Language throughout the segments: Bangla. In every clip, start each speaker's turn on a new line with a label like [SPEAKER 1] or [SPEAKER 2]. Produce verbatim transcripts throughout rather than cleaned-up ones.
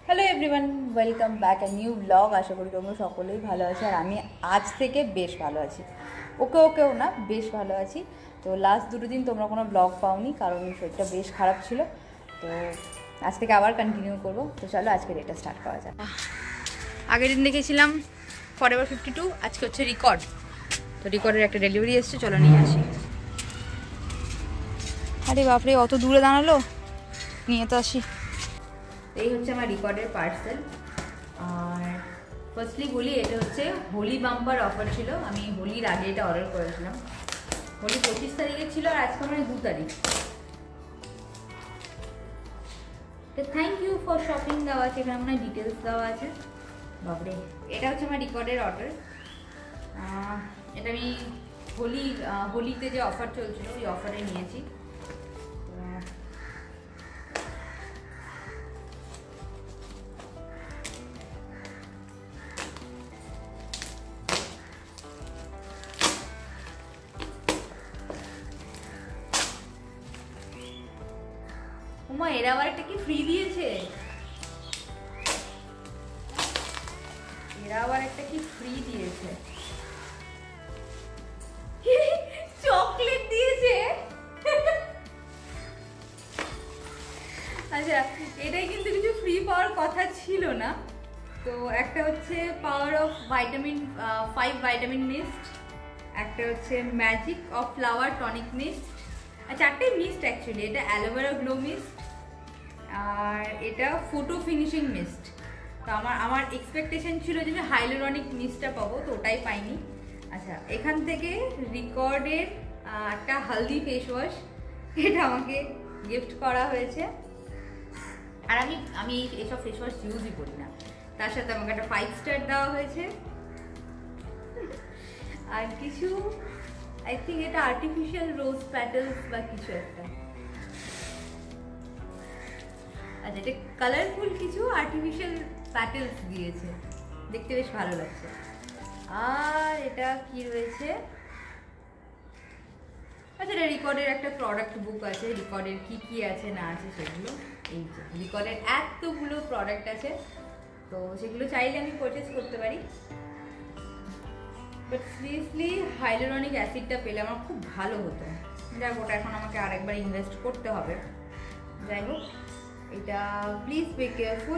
[SPEAKER 1] Hello everyone, welcome back a new blog. আশা করি তোমরা সকলেই ভালো আছো, আর আমি আজ থেকে বেশ ভালো আছি। ওকে ওকেও না, বেশ ভালো আছি। তো লাস্ট দুটো দিন তোমরা কোনো ব্লগ পাওনি, কারণ শরীরটা বেশ খারাপ ছিল। তো আজ থেকে আবার কন্টিনিউ করবো। তো চলো আজকে ডেটা স্টার্ট করা যাক। আগের দিন দেখেছিলাম ফরএভার ফিফটি টু, আজকে হচ্ছে রিকর্ড। তো রিকর্ডের একটা ডেলিভারি এসছে, চলো নিয়ে আসি। আরে বাপরে, অত দূরে দাঁড়ালো, নিয়ে তো আসি। এই হচ্ছে আমার রিকর্ডের পার্সেল। আর ফার্স্টলি বলি, এটা হচ্ছে হোলি বাম্পার অফার ছিল। আমি হোলির আগে এটা অর্ডার করেছিলাম। হোলি পঁচিশ তারিখে ছিল, আর আজকে মানে দু তারিখ। তো থ্যাংক ইউ ফর শপিং দেওয়া আছে, এখানে আপনার ডিটেলস দেওয়া আছে। বাপরে, এটা হচ্ছে আমার রিকর্ডের অর্ডার। এটা আমি হোলি হোলিতে যে অফার চলছিল ওই অফারে নিয়েছি। ওমা, এরা আবার একটা কি ফ্রি দিয়েছে? এরা আবার একটা কি ফ্রি দিয়েছে? চকলেট দিয়েছে। আচ্ছা, এটাই কিন্তু কিছু ফ্রি পাওয়ার কথা ছিল না। তো একটা হচ্ছে power of vitamin five vitamin mist, একটা হচ্ছে magic of flower tonic mist. আর চারটে মিস্ট অ্যাকচুয়ালি। এটা অ্যালোভেরা গ্লো মিস্ট, আর এটা ফটো ফিনিশিং মিস্ট। তো আমার আমার এক্সপেকটেশন ছিল যে আমি হাইলোরনিক মিস্টটা পাবো, তো ওটাই পাইনি। আচ্ছা, এখান থেকে রিকর্ডের একটা হালদি ফেস ওয়াশ, এটা আমাকে গিফট করা হয়েছে। আর আমি আমি এইসব ফেস ওয়াশ ইউজই করি না। তার সাথে আমাকে একটা ফাইভ স্টার দেওয়া হয়েছে। আর কিছু, আই থিঙ্ক এটা আর্টিফিশিয়াল রোজ প্যাটেলস বা কিছু একটা। আচ্ছা, এটা কালারফুল কিছু আর্টিফিশিয়াল প্যাটেলস দিয়েছে, দেখতে বেশ ভালো লাগছে। আর এটা কি রয়েছে? আচ্ছা, এটা রিকর্ডের একটা প্রোডাক্ট বুক আছে, রিকর্ডের কি কি আছে না আছে সেগুলো। এই যে রিকর্ডের এতগুলো প্রোডাক্ট আছে, তো সেগুলো চাইলে আমি পারচেস করতে পারি। বাট সিরিয়াসলি হাইলোরনিক অ্যাসিডটা পেলে আমার খুব ভালো হতো। যাক, ওটা এখন আমাকে আরেকবার ইনভেস্ট করতে হবে। যাই হোক, এটা প্লিজ বি কেয়ারফুল।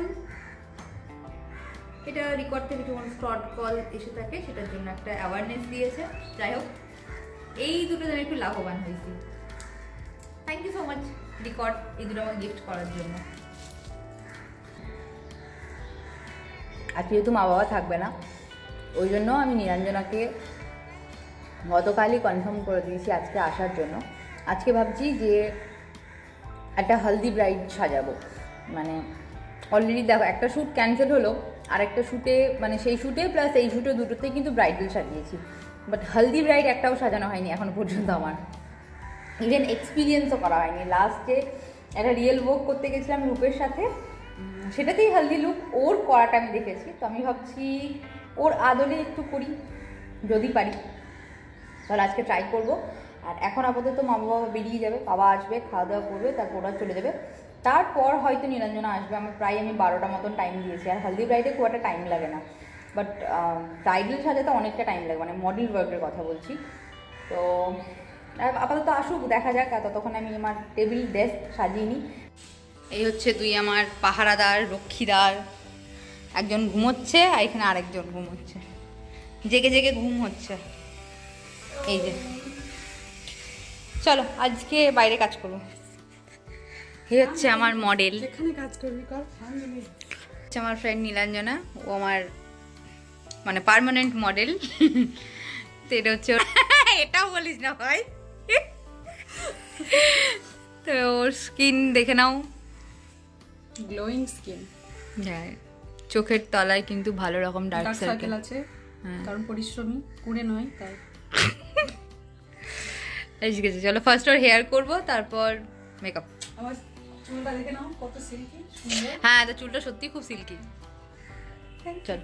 [SPEAKER 1] এটা রিকর্ড থেকে যখন ফ্রড কল এসে থাকে সেটার জন্য একটা অ্যাওয়ারনেস দিয়েছে। যাই হোক, এই দুটো আমি একটু লাভবান হয়েছি। Thank you so much record, এই দুটো আমাকে গিফট করার জন্য। আর যেহেতু মা বাবা থাকবে না, ওই জন্য আমি নিরঞ্জনাকে গতকালই কনফার্ম করে দিয়েছি আজকে আসার জন্য। আজকে ভাবছি যে একটা হলদি ব্রাইড সাজাবো। মানে অলরেডি দেখো, একটা শ্যুট ক্যান্সেল হলো, আর একটা শ্যুটে মানে সেই শ্যুটে প্লাস এই শ্যুটে দুটোতেই কিন্তু ব্রাইডাল সাজিয়েছি। বাট হলদি ব্রাইড একটাও সাজানো হয়নি এখনো পর্যন্ত। আমার ইভেন এক্সপিরিয়েন্সও করা হয়নি। লাস্টে একটা রিয়েল ওয়ার্ক করতে গেছিলাম রূপের সাথে, সেটাতেই হলদি লুক ওর করাটা আমি দেখেছি। তো আমি ভাবছি ওর আদলে একটু করি, যদি পারি তাহলে আজকে ট্রাই করবো। আর এখন আপাতত মা বাবা বেরিয়ে যাবে, বাবা আসবে, খাওয়া দাওয়া করবে, তারপর ওরা চলে যাবে। তারপর হয়তো নিরঞ্জনা আসবে। আমার প্রায় আমি বারোটা মতন টাইম দিয়েছি। আর হলদি ব্রাইডে খুব একটা টাইম লাগে না, বাট ব্রাইডাল সাজাতে অনেকটা টাইম লাগে, মানে মডেল ওয়ার্কের কথা বলছি। তো আপাতত আসুক, দেখা যাক। আর ততক্ষণ আমি আমার টেবিল ডেস্ক সাজিয়ে নিই। এই হচ্ছে দুই আমার পাহারাদার, রক্ষীদার। একজন ঘুমোচ্ছে আর এখানে আরেকজন ঘুমোচ্ছে, জেগে জেগে ঘুম হচ্ছে। এই যে, চলো আজকে বাইরে কাজ করবো। এই হচ্ছে আমার মডেল,
[SPEAKER 2] এখানে কাজ করবি কর।
[SPEAKER 1] হচ্ছে আমার ফ্রেন্ড নীলাঞ্জনা, ও আমার মানে পার্মানেন্ট মডেল। তো এটা হচ্ছে, এটাও বলিস না ভাই। তো ওর স্কিন দেখে নাও,
[SPEAKER 2] গ্লোয়িং স্কিন।
[SPEAKER 1] হ্যাঁ, চোখের তলায় কিন্তু ভালো রকম ডার্ক
[SPEAKER 2] ডার্ক
[SPEAKER 1] সার্কেল
[SPEAKER 2] সার্কেল আছে, কারণ পরিশ্রমী, কুড়ে নয় তাই।
[SPEAKER 1] ঠিক আছে, চলো ফার্স্ট ওর হেয়ার করবো, তারপর মেকআপ।
[SPEAKER 2] আমার চুলটা দেখে নাও কত সিল্কি সুন্দর।
[SPEAKER 1] হ্যাঁ, তো চুলটা সত্যি খুব সিল্কি। চল।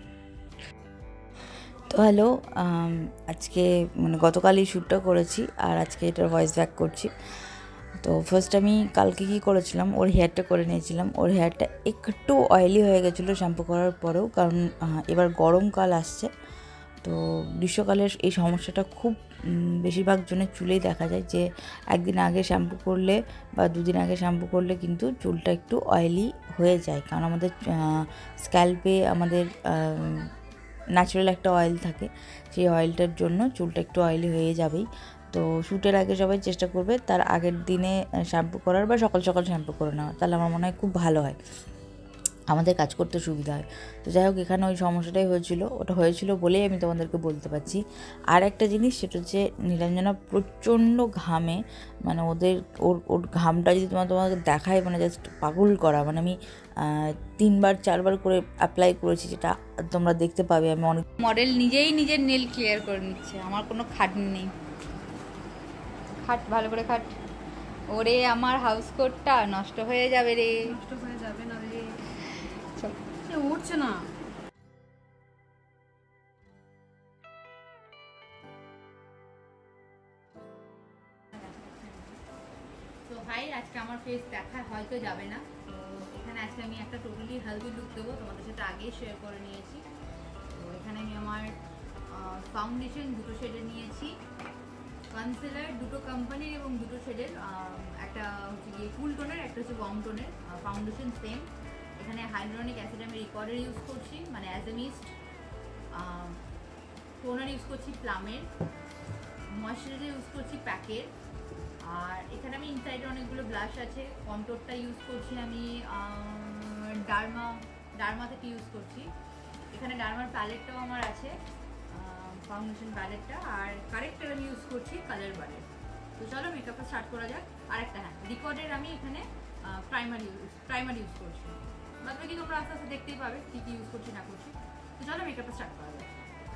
[SPEAKER 1] তো হ্যালো, আজকে মানে গতকালই শ্যুটটা করেছি, আর আজকে এটার ভয়েস ব্যাক করছি।
[SPEAKER 3] তো ফার্স্ট আমি কালকে কী করেছিলাম, ওর হেয়ারটা করে নিয়েছিলাম। ওর হেয়ারটা একটু অয়েলি হয়ে গেছিলো শ্যাম্পু করার পরেও, কারণ এবার গরমকাল আসছে। তো গ্রীষ্মকালের এই সমস্যাটা খুব বেশিরভাগ জনের চুলেই দেখা যায়, যে একদিন আগে শ্যাম্পু করলে বা দুদিন আগে শ্যাম্পু করলে কিন্তু চুলটা একটু অয়েলি হয়ে যায়। কারণ আমাদের স্ক্যাল্পে আমাদের ন্যাচারাল একটা অয়েল থাকে, সেই অয়েলটার জন্য চুলটা একটু অয়েলি হয়ে যাবেই। তো শ্যুটের আগে সবাই চেষ্টা করবে তার আগের দিনে শ্যাম্পু করার বা সকাল সকাল শ্যাম্পু করে নেওয়ার, তাহলে আমার মনে হয় খুব ভালো হয়, আমাদের কাজ করতে সুবিধা হয়। তো যাই হোক, এখানে ওই সমস্যাটাই হয়েছিল, ওটা হয়েছিল বলেই আমি তোমাদেরকে বলতে পারছি। আর একটা জিনিস, সেটা হচ্ছে নীলাঞ্জনা প্রচণ্ড ঘামে, মানে ওদের ওর ওর ঘামটা যদি তোমার তোমাকে দেখায়, মানে জাস্ট পাগল করা। মানে আমি তিনবার চারবার করে অ্যাপ্লাই করেছি, যেটা তোমরা দেখতে পাবে। আমি অনেক
[SPEAKER 1] মডেল নিজেই নিজের নেল ক্লিয়ার করে নিচ্ছে, আমার কোনো খাটনি নেই। খাট ভালো করে খাট। ওরে আমার হাউস কোটটা নষ্ট হয়ে যাবে রে।
[SPEAKER 2] নষ্ট হয়ে যাবে না রে,
[SPEAKER 1] চল
[SPEAKER 2] সে উঠছে না।
[SPEAKER 1] তো ভাই, আজকে আমার ফেস দেখা হয়তো যাবে না, তো এখানে আজকে আমি একটা টোটালি হেলদি লুক দেবো, তোমাদের সাথে আগেই শেয়ার করে নিয়েছি। তো এখানে আমি আমার ফাউন্ডেশন দুটো শেডের নিয়েছি, কনসিলার দুটো কোম্পানির এবং দুটো শেডের, একটা হচ্ছে গিয়ে ফুল টোনের, একটা হচ্ছে ওয়ার্ম টোনের। ফাউন্ডেশন সেম, এখানে হাইড্রোনিক অ্যাসিড আমি রিকর্ডার ইউজ করছি, মানে as a mist. Toner use করছি প্লামের, ময়শ্চারাইজার ইউজ করছি প্যাকের। আর এখানে আমি ইনসাইডে অনেকগুলো ব্লাশ আছে। কন্ট্রোরটা ইউজ করছি আমি ডার্মা ডার্মা থেকে ইউজ করছি। এখানে ডার্মার প্যালেটটাও আমার আছে, ফাউন্ডেশন প্যালেটটা। আর কারেক্টার আমি ইউজ করছি কালার বারের। তো চলো মেকআপটা স্টার্ট করা যাক। আর একটা হ্যাঁ, রিকর্ডের আমি এখানে প্রাইমার ইউজ প্রাইমার ইউজ করছি। বাদ বাকি তোমরা আস্তে আস্তে দেখতেই পাবে কী কী ইউজ করছি না করছি। তো চলো মেকআপটা স্টার্ট করা যাক।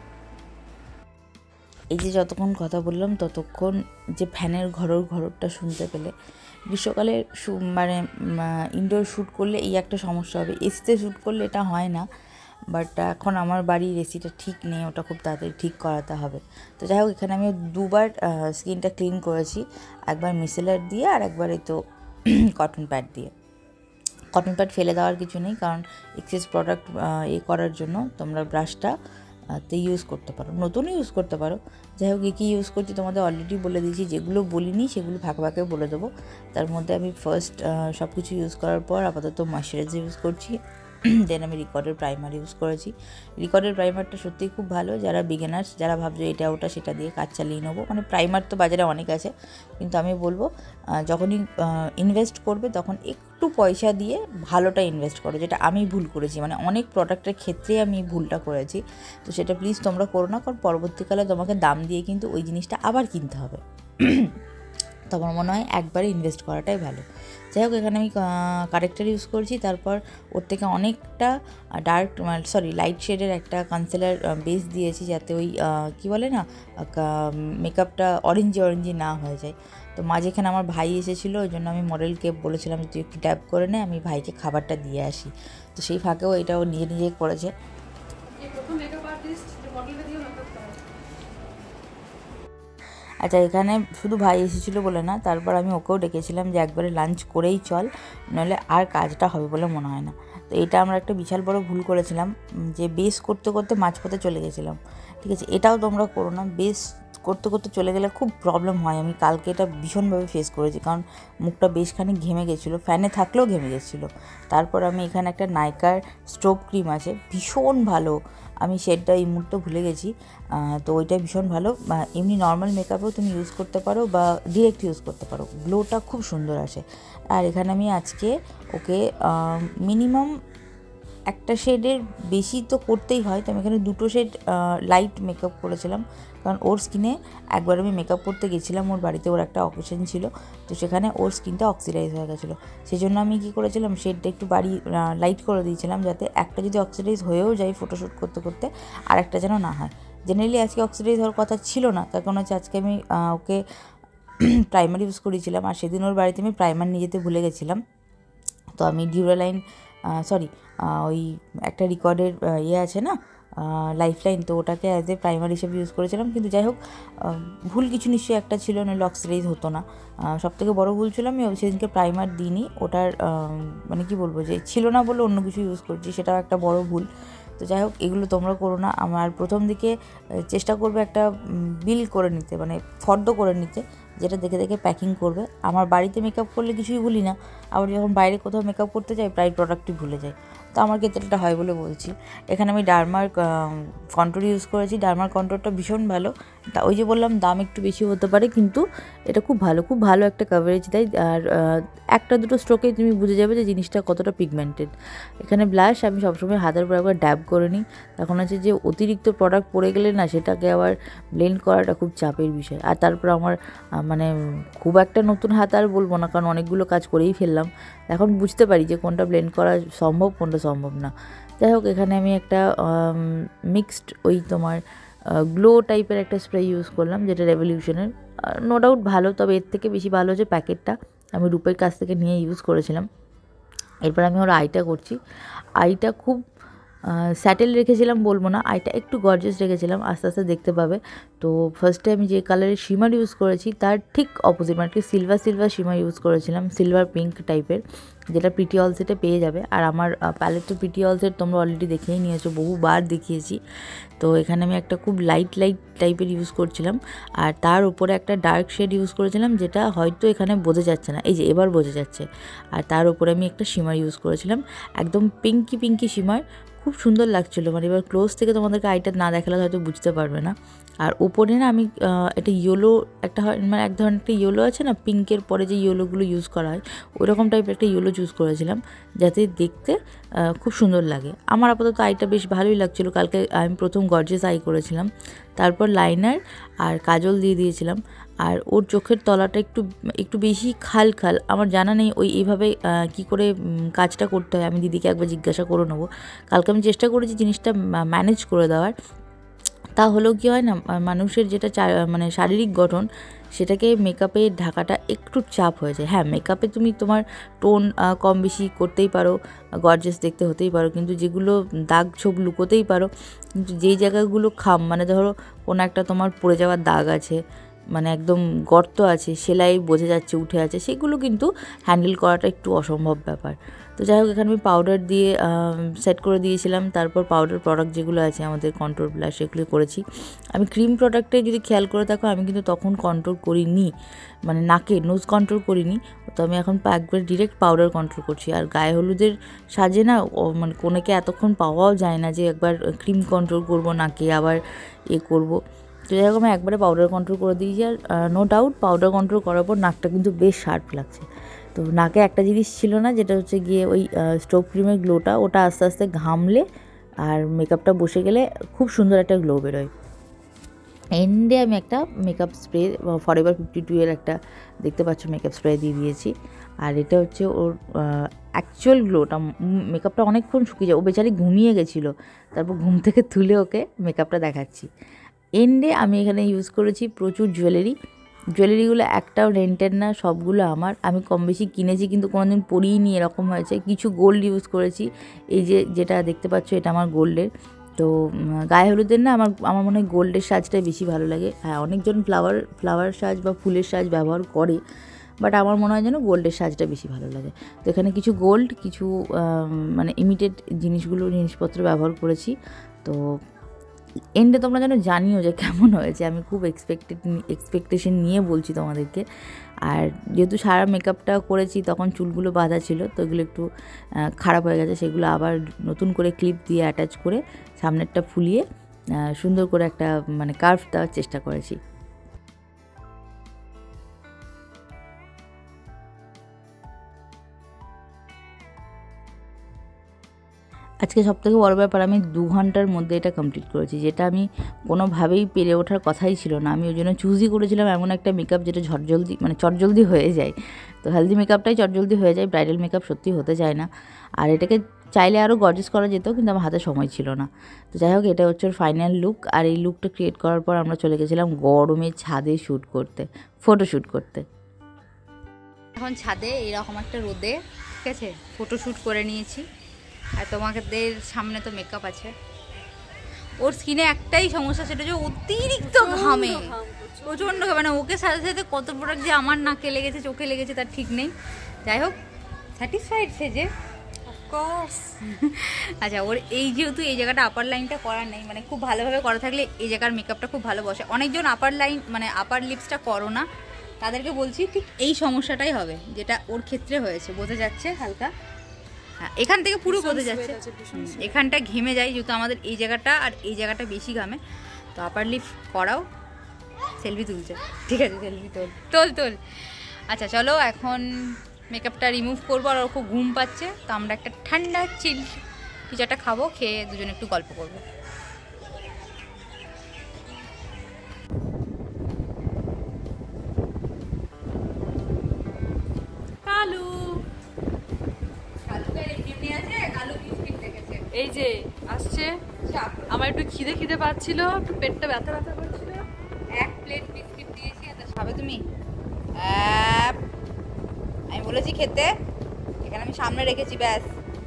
[SPEAKER 3] এই যে যতক্ষণ কথা বললাম ততক্ষণ যে ফ্যানের ঘরর ঘররটা শুনতে পেলে। গ্রীষ্মকালে মানে ইনডোর শ্যুট করলে এই একটা সমস্যা হবে, এসিতে শ্যুট করলে এটা হয় না। বাট এখন আমার বাড়ির এসিটা ঠিক নেই, ওটা খুব তাড়াতাড়ি ঠিক করাতে হবে। তো যাই হোক, এখানে আমি দুবার স্কিনটা ক্লিন করেছি, একবার মিসেলার দিয়ে আর একবার এই তো কটন প্যাড দিয়ে। কটন প্যাড ফেলে দেওয়ার কিছু নেই, কারণ এক্সেস প্রোডাক্ট এ করার জন্য তোমরা ব্রাশটা তে ইউজ করতে পারো, নতুনও ইউজ করতে পারো। যাই হোক, কী ইউজ করছি তোমাদের অলরেডি বলে দিয়েছি, যেগুলো বলিনি সেগুলো ফাঁকে ফাঁকে বলে দেবো। তার মধ্যে আমি ফার্স্ট সব কিছু ইউজ করার পর আপাতত ময়শ্চারাইজার ইউজ করছি, দেন আমি রিকর্ডের প্রাইমার ইউজ করেছি। রিকর্ডের প্রাইমারটা সত্যিই খুব ভালো, যারা বিগিনার্স, যারা ভাবছো এটা ওটা সেটা দিয়ে কাজ চালিয়ে নেবো। মানে প্রাইমার তো বাজারে অনেক আছে, কিন্তু আমি বলবো যখনই ইনভেস্ট করবে তখন একটু পয়সা দিয়ে ভালোটা ইনভেস্ট করো, যেটা আমি ভুল করেছি। মানে অনেক প্রোডাক্টের ক্ষেত্রে আমি ভুলটা করেছি, তো সেটা প্লিজ তোমরা করো না, কারণ পরবর্তীকালে তোমাকে দাম দিয়ে কিন্তু ওই জিনিসটা আবার কিনতে হবে। তো আমার মনে হয় একবারে ইনভেস্ট করাটাই ভালো। যাই হোক, এখানে আমি কারেক্টার ইউজ করছি, তারপর ওর থেকে অনেকটা ডার্ক সরি লাইট শেডের একটা কনসিলার বেস দিয়েছি, যাতে ওই কী বলে না মেকআপটা অরেঞ্জি অরেঞ্জি না হয়ে যায়। তো মাঝে এখানে আমার ভাই এসেছিলো, ওই জন্য আমি মডেলকে বলেছিলাম যে তুই একটু ট্যাপ করে নে, আমি ভাইকে খাবারটা দিয়ে আসি। তো সেই ফাঁকেও এটাও নিজে নিজে করেছে। আচ্ছা, এখানে শুধু ভাই এসেছিলো বলে না, তারপর আমি ওকেও ডেকেছিলাম যে একবারে লাঞ্চ করেই চল, নইলে আর কাজটা হবে বলে মনে হয় না। তো এটা আমরা একটা বিশাল বড় ভুল করেছিলাম, যে বেস করতে করতে মাঝপথে চলে গেছিলাম। ঠিক আছে, এটাও তোমরা করো না, বেস করতে করতে চলে গেলে খুব প্রবলেম হয়। আমি কালকে এটা ভীষণভাবে ফেস করেছি, কারণ মুখটা বেশখানি ঘেমে গেছিলো, ফ্যানে থাকলেও ঘেমে গেছিলো। তারপর আমি এখানে একটা নাইকার স্টোভ ক্রিম আছে, ভীষণ ভালো, আমি শেডটা এই মুহূর্তে ভুলে গেছি, তো ওইটা ভীষণ ভালো। এমনি নর্মাল মেকআপেও তুমি ইউজ করতে পারো বা ডিরেক্ট ইউজ করতে পারো, গ্লোটা খুব সুন্দর আসে। আর এখানে আমি আজকে ওকে মিনিমাম একটা শেডের বেশি তো করতেই হয়, তো আমি এখানে দুটো শেড লাইট মেকআপ করেছিলাম, কারণ ওর স্কিনে একবার আমি মেকআপ করতে গেছিলাম, ওর বাড়িতে ওর একটা অকেশন ছিল, তো সেখানে ওর স্কিনটা অক্সিডাইজ হয়ে গেছিলো। সেই জন্য আমি কী করেছিলাম, শেডটা একটু বাড়ি লাইট করে দিয়েছিলাম, যাতে একটা যদি অক্সিডাইজ হয়েও যায় ফটোশ্যুট করতে করতে, আর একটা যেন না হয়। জেনারেলি আজকে অক্সিডাইজ হওয়ার কথা ছিল না, তার কারণ হচ্ছে আজকে আমি ওকে প্রাইমার ইউজ করেছিলাম, আর সেদিন ওর বাড়িতে আমি প্রাইমার নিয়ে যেতে ভুলে গেছিলাম। তো আমি ডিউরালাইন সরি ওই একটা রিকর্ডের ইয়ে আছে না, লাইফলাইন, তো ওটাকে অ্যাজ এ প্রাইমার হিসেবে ইউজ করেছিলাম। কিন্তু যাই হোক, ভুল কিছু নিশ্চয়ই একটা ছিল, নইলে অক্সিডাইজ হতো না। সবথেকে বড় ভুল ছিল আমি সেদিনকে প্রাইমার দিইনি, ওটার মানে কি বলবো যে ছিল না বলে অন্য কিছু ইউজ করছি, সেটাও একটা বড় ভুল। তো যাই হোক, এগুলো তোমরা করো না। আমার প্রথম দিকে চেষ্টা করবে একটা বিল করে নিতে, মানে ফর্দ করে নিতে, যেটা দেখে দেখে প্যাকিং করবে। আমার বাড়িতে মেকআপ করলে কিছুই ভুলি না, আবার যখন বাইরে কোথাও মেকআপ করতে যাই প্রায় প্রোডাক্টই ভুলে যাই। তো আমার ক্ষেত্রে এটা হয় বলে বলছি। এখানে আমি ডার্মার কন্ট্রোল ইউজ করেছি। ডার্মার কন্ট্রোলটা ভীষণ ভালো। তা ওই যে বললাম দাম একটু বেশি হতে পারে, কিন্তু এটা খুব ভালো, খুব ভালো একটা কভারেজ দেয়। আর একটা দুটো স্ট্রোকেই তুমি বুঝে যাবে যে জিনিসটা কতটা পিগমেন্টেড। এখানে ব্লাশ আমি সবসময় হাতের উপর একবার ড্যাব করে নিই, তখন হচ্ছে যে অতিরিক্ত প্রোডাক্ট পড়ে গেলে না সেটাকে আবার ব্লেন্ড করাটা খুব চাপের বিষয়। আর তারপর আমার মানে খুব একটা নতুন হাত আর বলবো না, কারণ অনেকগুলো কাজ করেই ফেললাম, এখন বুঝতে পারি যে কোনটা ব্লেন্ড করা সম্ভব কোনটা সম্ভব না। যাই হোক, এখানে আমি একটা মিক্সড ওই তোমার গ্লো টাইপের একটা স্প্রে ইউজ করলাম, যেটা রেভলিউশনের, নো ডাউট ভালো, তবে এর থেকে বেশি ভালো হচ্ছে প্যাকেটটা, আমি রূপের কাছ থেকে নিয়ে ইউজ করেছিলাম। এরপর আমি ওর আইটা করছি। আইটা খুব স্যাটেল রেখেছিলাম বলবো না, আইটা একটু গর্জিয়াস রেখেছিলাম, আস্তে আস্তে দেখতে পাবে। তো ফার্স্টে আমি যে কালারের শিমার ইউজ করেছি তার ঠিক অপোজিট, মানে সিলভার সিলভার শিমার ইউজ করেছিলাম, সিলভার পিঙ্ক টাইপের, যেটা প্রিটি অল সেটে পেয়ে যাবে। আর আমার প্যালেট তো প্রিটি অল সেট তোমরা অলরেডি দেখেই নিয়েছো, বহুবার দেখিয়েছি। তো এখানে আমি একটা খুব লাইট লাইট টাইপের ইউজ করছিলাম, আর তার উপরে একটা ডার্ক শেড ইউজ করেছিলাম, যেটা হয়তো এখানে বোঝা যাচ্ছে না, এই যে এবার বোঝা যাচ্ছে। আর তার উপরে আমি একটা শিমার ইউজ করেছিলাম, একদম পিঙ্কি পিঙ্কি শিমার, খুব সুন্দর লাগছিলো। মানে এবার ক্লোজ থেকে তোমাদেরকে আইটা না দেখালে হয়তো বুঝতে পারবে না। আর উপরে না আমি একটা ইয়েলো একটা হয়, মানে এক ধরনের একটা ইয়েলো আছে না, পিঙ্কের পরে যে ইয়েলোগুলো ইউজ করা হয়, ওই রকম টাইপের একটা ইয়েলো চুজ করেছিলাম, যাতে দেখতে খুব সুন্দর লাগে। আমার আপাতত আইটা বেশ ভালোই লাগছিলো। কালকে আমি প্রথম গর্জিয়াস আই করেছিলাম, তারপর লাইনার আর কাজল দিয়ে দিয়েছিলাম। আর ওর চোখের তলাটা একটু একটু বেশি খাল খাল, আমার জানা নেই ওই এইভাবে কি করে কাজটা করতে হয়, আমি দিদিকে একবার জিজ্ঞাসা করে নেবো। কালকে আমি চেষ্টা করেছি জিনিসটা ম্যানেজ করে দেওয়ার, তা হলেও কী হয় না, মানুষের যেটা মানে শারীরিক গঠন, সেটাকে মেকআপে ঢাকাটা একটু চাপ হয়ে যায়। হ্যাঁ, মেকআপে তুমি তোমার টোন কম বেশি করতেই পারো, গর্জিয়াস দেখতে হতেই পারো, কিন্তু যেগুলো দাগ ছোপ লুকোতেই পারো, কিন্তু যেই জায়গাগুলো খাম, মানে ধরো কোনো একটা তোমার পড়ে যাওয়ার দাগ আছে, মানে একদম গর্ত আছে, সেলাই বোঝা যাচ্ছে উঠে আছে, সেগুলো কিন্তু হ্যান্ডেল করাটা একটু অসম্ভব ব্যাপার। তো যাই হোক, এখানে আমি পাউডার দিয়ে সেট করে দিয়েছিলাম। তারপর পাউডার প্রোডাক্ট যেগুলো আছে আমাদের কন্ট্রোল ব্লাশ, সেগুলো করেছি। আমি ক্রিম প্রোডাক্টে যদি খেয়াল করে থাকো, আমি কিন্তু তখন কন্ট্রোল করিনি, মানে নাকে নোজ কন্ট্রোল করিনি, তো আমি এখন একবার ডিরেক্ট পাউডার কন্ট্রোল করছি। আর গায়ে হলুদের সাজে না, মানে কোনেকে এতক্ষণ পাওয়াও যায় না যে একবার ক্রিম কন্ট্রোল করবো নাকে আবার এ করবো। তো যাই হোক, আমি একবারে পাউডার কন্ট্রোল করে দিয়েছি। আর নো ডাউট পাউডার কন্ট্রোল করার পর নাকটা কিন্তু বেশ শার্প লাগছে। তো নাকে একটা জিনিস ছিল না, যেটা হচ্ছে গিয়ে ওই স্টোভ ক্রিমের গ্লোটা, ওটা আস্তে আস্তে ঘামলে আর মেকআপটা বসে গেলে খুব সুন্দর একটা গ্লো বেরোয়। এন্ডে আমি একটা makeup spray forever fifty two এর একটা দেখতে পাচ্ছ মেকআপ স্প্রে দিয়ে দিয়েছি। আর এটা হচ্ছে ওর অ্যাকচুয়াল গ্লোটা, মেকআপটা অনেকক্ষণ শুকিয়ে যায়, ও বেচারি ঘুমিয়ে গেছিলো, তারপর ঘুম থেকে তুলে ওকে মেকআপটা দেখাচ্ছি। এন্ডে আমি এখানে ইউজ করেছি প্রচুর জুয়েলারি। জুয়েলারিগুলো একটাও রেন্টের না, সবগুলো আমার, আমি কম বেশি কিনেছি কিন্তু কোনোদিন পরিনি, এরকম হয়েছে। কিছু গোল্ড ইউজ করেছি, এই যে যেটা দেখতে পাচ্ছ এটা আমার গোল্ডের। তো গায়ে হলুদের না আমার আমার মনে হয় গোল্ডের সাজটাই বেশি ভালো লাগে। হ্যাঁ, অনেকজন ফ্লাওয়ার ফ্লাওয়ার সাজ বা ফুলের সাজ ব্যবহার করে, বাট আমার মনে হয় যেন গোল্ডের সাজটা বেশি ভালো লাগে। তো এখানে কিছু গোল্ড, কিছু মানে ইমিটেড জিনিসগুলো জিনিসপত্র ব্যবহার করেছি। তো এন্ডে তোমরা যেন জানিও যে কেমন হয়েছে, আমি খুব এক্সপেক্টেড এক্সপেকটেশন নিয়ে বলছি তোমাদেরকে। আর যেহেতু সারা মেকআপটা করেছি তখন চুলগুলো বাঁধা ছিল, তো এগুলো একটু খারাপ হয়ে গেছে, সেগুলো আবার নতুন করে ক্লিপ দিয়ে অ্যাটাচ করে সামনেরটা ফুলিয়ে সুন্দর করে একটা মানে কার্ভ দেওয়ার চেষ্টা করেছি। আজকে সবথেকে বড় ব্যাপার, আমি দু ঘন্টার মধ্যে এটা কমপ্লিট করেছি, যেটা আমি কোনোভাবেই পেরে ওঠার কথাই ছিল না। আমি ওই জন্য চুজই করেছিলাম এমন একটা মেকআপ যেটা ঝটজলদি মানে চটজলদি হয়ে যায়। তো হেলদি মেকআপটাই চটজলদি হয়ে যায়, ব্রাইডাল মেকআপ সত্যি হতে চায় না। আর এটাকে চাইলে আরও গর্জিয়াস করা যেত, কিন্তু আমার হাতে সময় ছিল না। তো যাই হোক, এটা হচ্ছে ওর ফাইনাল লুক। আর এই লুকটা ক্রিয়েট করার পর আমরা চলে গেছিলাম গরমে ছাদে শ্যুট করতে, ফটো শ্যুট করতে।
[SPEAKER 1] এখন ছাদে এইরকম একটা রোদে, ঠিক আছে, ফটো শ্যুট করে নিয়েছি। আর তোমাদের সামনে তো মেকআপ আছে, ওর স্কিনে একটাই সমস্যা, সেটা যে অতিরিক্ত ঘামে, প্রচণ্ড ঘামে। মানে ওকে সাথে সাথে কত প্রোডাক্ট যে আমার নাকে লেগেছে, চোখে লেগেছে তার ঠিক নেই। যাই হোক, স্যাটিসফাইড সে যে। আচ্ছা, ওর এই যেহেতু এই জায়গাটা আপার লাইনটা করা নেই, মানে খুব ভালোভাবে করা থাকলে এই জায়গার মেকআপটা খুব ভালো বসে। অনেকজন আপার লাইন মানে আপার লিপসটা করো না, তাদেরকে বলছি ঠিক এই সমস্যাটাই হবে, যেটা ওর ক্ষেত্রে হয়েছে। বোঝা যাচ্ছে হালকা, হ্যাঁ এখান থেকে পুরো বোঝা যাচ্ছে। এখানটা ঘেমে যায় যেহেতু আমাদের এই জায়গাটা আর এই জায়গাটা বেশি ঘামে, তো আপার লিপ করাও। সেলফি তুলছে, ঠিক আছে সেলফি তোল তোল তোল। আচ্ছা চলো, এখন মেকআপটা রিমুভ করবো। আর ওর খুব ঘুম পাচ্ছে, তো আমরা একটা ঠান্ডা চিল কিছু একটা খাবো, খেয়ে দুজনে একটু গল্প করবো।
[SPEAKER 2] কালু এই যে আসছে, আমার একটু খিদে খিদে পাচ্ছিল, একটু পেটটা ব্যথা ব্যথা করছিল।
[SPEAKER 1] এক প্লেট বিস্কিট দিয়েছি, এটা খাবে তুমি? আমি বলেছি খেতে, এখানে আমি সামনে রেখেছি, ব্যাস।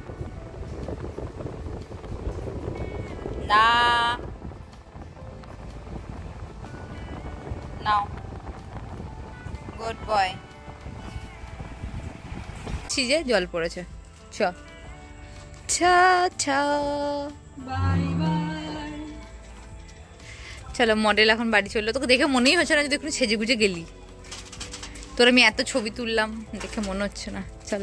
[SPEAKER 1] না নাও, গুড বয়। যে জল পড়েছে, চ ছা ছা
[SPEAKER 2] বাই বাই।
[SPEAKER 1] চলো, মডেল এখন বাড়ি চললো। তোকে দেখে মনেই হচ্ছে না যদি একটু সেজে গুজে গেলি। তোর আমি এত ছবি তুললাম, দেখে মনে হচ্ছে না। চলো,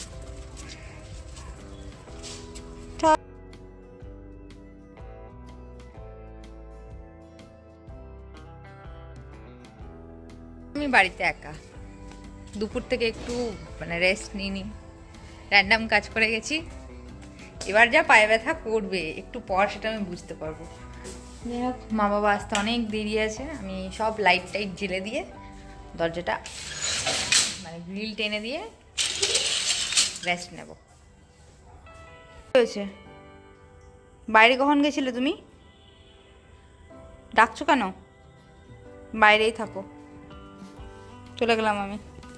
[SPEAKER 1] আমি বাড়িতে একা, দুপুর থেকে একটু মানে রেস্ট নিইনি, র্যান্ডাম কাজ করে গেছি। এবার যা পায়ে ব্যথা করবে একটু পর, সেটা আমি বুঝতে পারবো। যাই হোক, মা বাবা আসতে অনেক দেরি আছে। আমি সব লাইট টাইট জেলে দিয়ে দরজাটা মানে গ্রিল টেনে দিয়ে রেস্ট নেব। হয়েছে, বাইরে কখন গেছিলে তুমি? ডাকছো কেন? বাইরেই থাকো, চলে গেলাম আমি।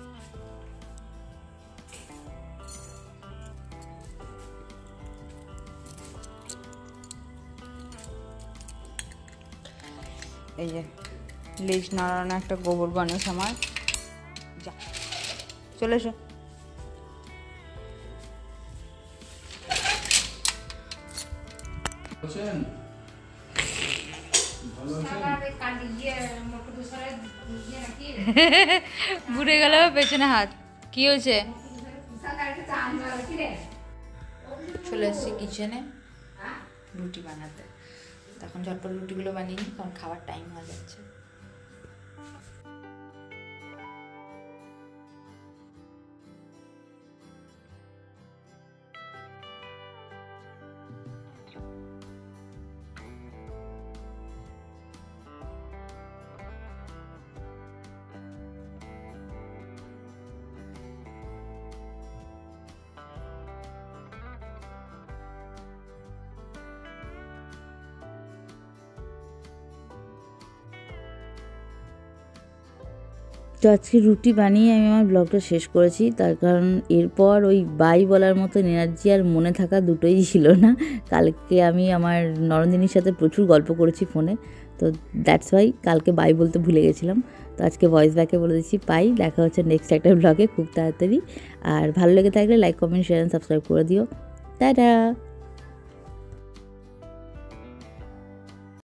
[SPEAKER 1] এই যে লেজ নাড়ানো একটা গোবর গণেশ আমার, যা চলে এসো। ঘুরে গেল পেছনে হাত, কি হয়েছে? চলে এসেছি কিচেনে রুটি বানাতে। তখন ঝটপট রুটিগুলো বানিয়ে নিই, কারণ খাওয়ার টাইম হয়ে যাচ্ছে।
[SPEAKER 3] তো আজকে রুটি বানিয়ে আমি আমার ব্লগটা শেষ করেছি, তার কারণ এরপর ওই বাই বলার মতো এনার্জি আর মনে থাকা দুটোই ছিল না। কালকে আমি আমার নরদিনীর সাথে প্রচুর গল্প করেছি ফোনে, তো দ্যাটস ওয়াই কালকে বাই বলতে ভুলে গেছিলাম। তো আজকে ভয়েস ব্যাকে বলে দিচ্ছি বাই, দেখা হচ্ছে নেক্সট একটা ব্লগে খুব তাড়াতাড়ি। আর ভালো লেগে থাকলে like comment share and subscribe করে দিও। টাটা।